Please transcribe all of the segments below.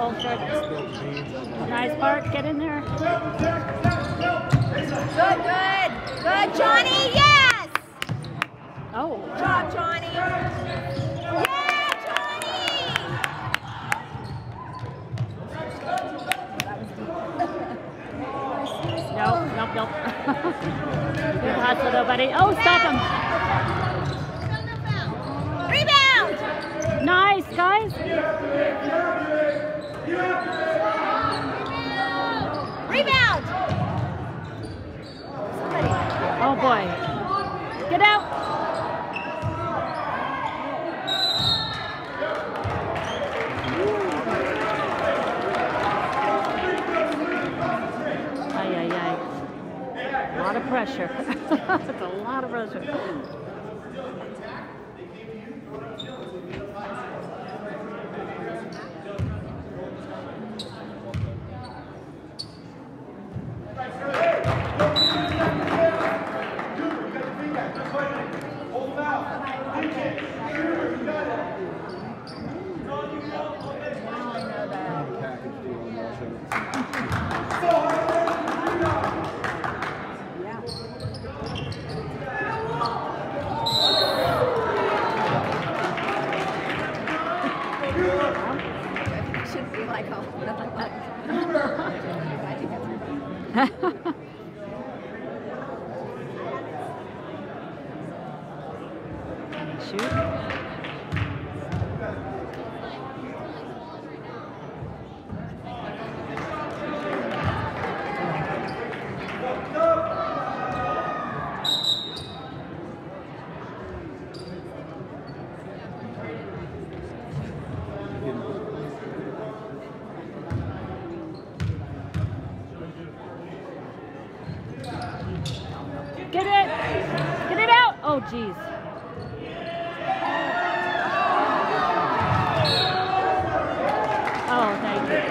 shirt. Nice part. Get in there. Good, good. Good, Johnny. Yes. Oh. Good job, Johnny. Yeah, Johnny. Nope. Good hustle though, buddy. Oh, stop him. Rebound. Nice, guys. Rebound. Oh boy. Get out. Ay. A lot of pressure. It's a lot of pressure. Should be like, oh, Shoot. Get it! Get it out! Oh, jeez. Oh, thank you.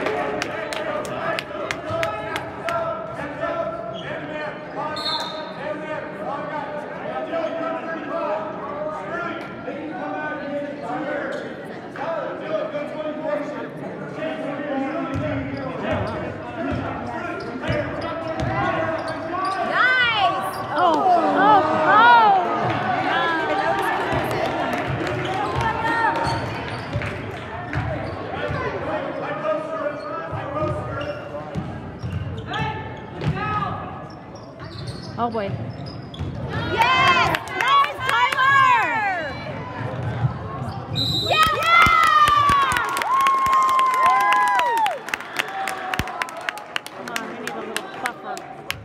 Oh boy. yes! Nice, Tyler! Yeah! Come on, we need a little buffer.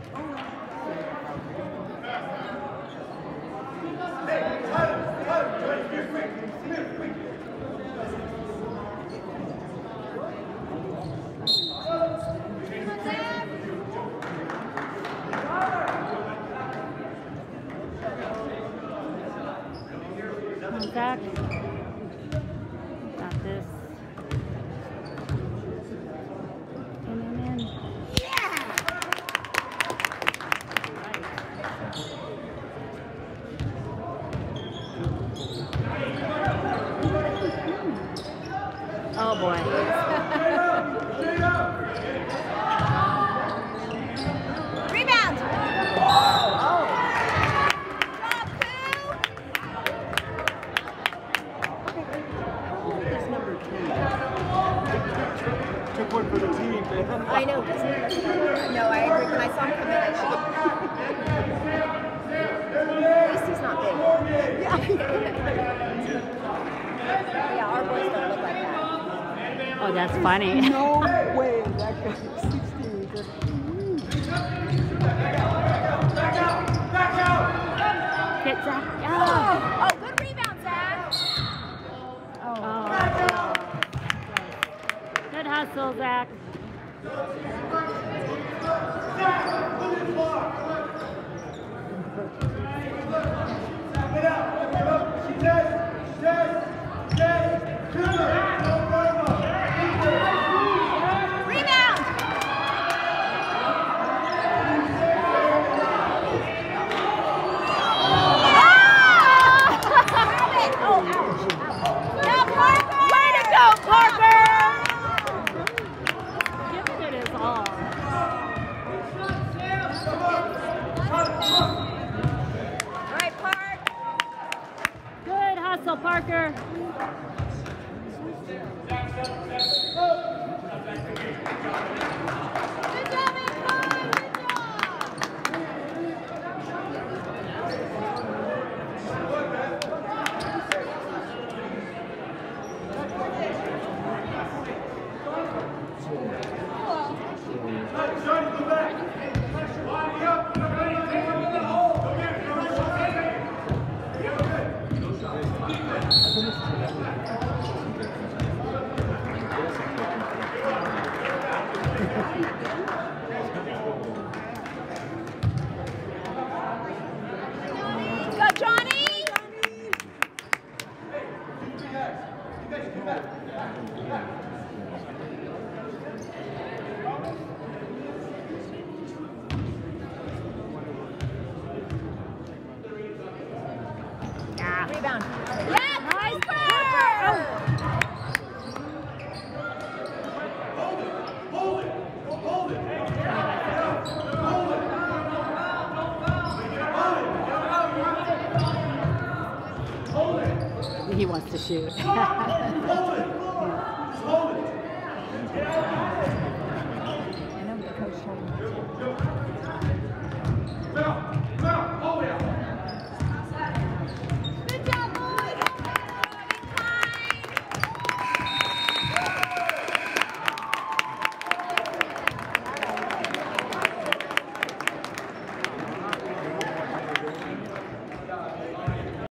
Zach. Got this. In. Yeah! Oh boy. Rebound! Took one for the team, man. I know. No, I agree. When I saw him come in, I should. At least he's not big. Yeah, our boys don't look like that. Oh, that's funny. No way. That guy's 16. Get Zach. Oh, good rebound, Zach. Oh. Good hustle, Zach. Rebound! Now, Parker! Way to go, Parker! Hustle, Parker. Good job, Antoine. Go, Johnny! Rebound. Yeah, nice play! He wants to shoot. I know the coach told me.